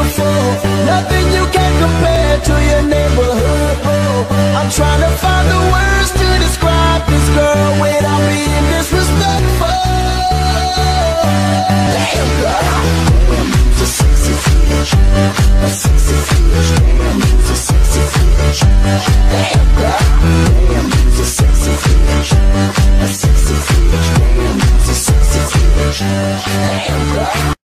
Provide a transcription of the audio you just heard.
beautiful. Nothing you can compare to your neighborhood. I'm trying to find the words to describe this girl without being disrespectful. Damn girl, damn, you's a sexy bitch, a sexy bitch. Damn, you's a sexy bitch. Damn girl, damn, you's a sexy bitch, a sexy bitch. Damn, you's a sexy bitch. Damn girl.